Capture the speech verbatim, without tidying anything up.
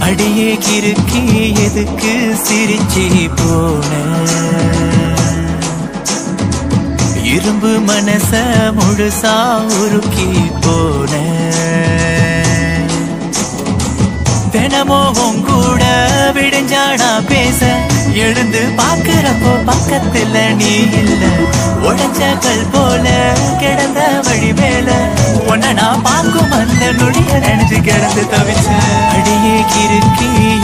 அடியே கிருக்கி எதுக்கு சிரிச்சி போன இரும்பு மனச முழுசா உருக்கி போன தினமும் கூட விடிஞ்சாடா பேச எழுந்து பாக்குறப்போ பக்கத்துல நீ இல்ல உடஞ்ச கல் போல கிடந்த வழி மேல உன்ன நான் பாக்கும் அந்த நொடிய நினைச்சு கிடந்து தவிச்ச அடியே கிருக்கி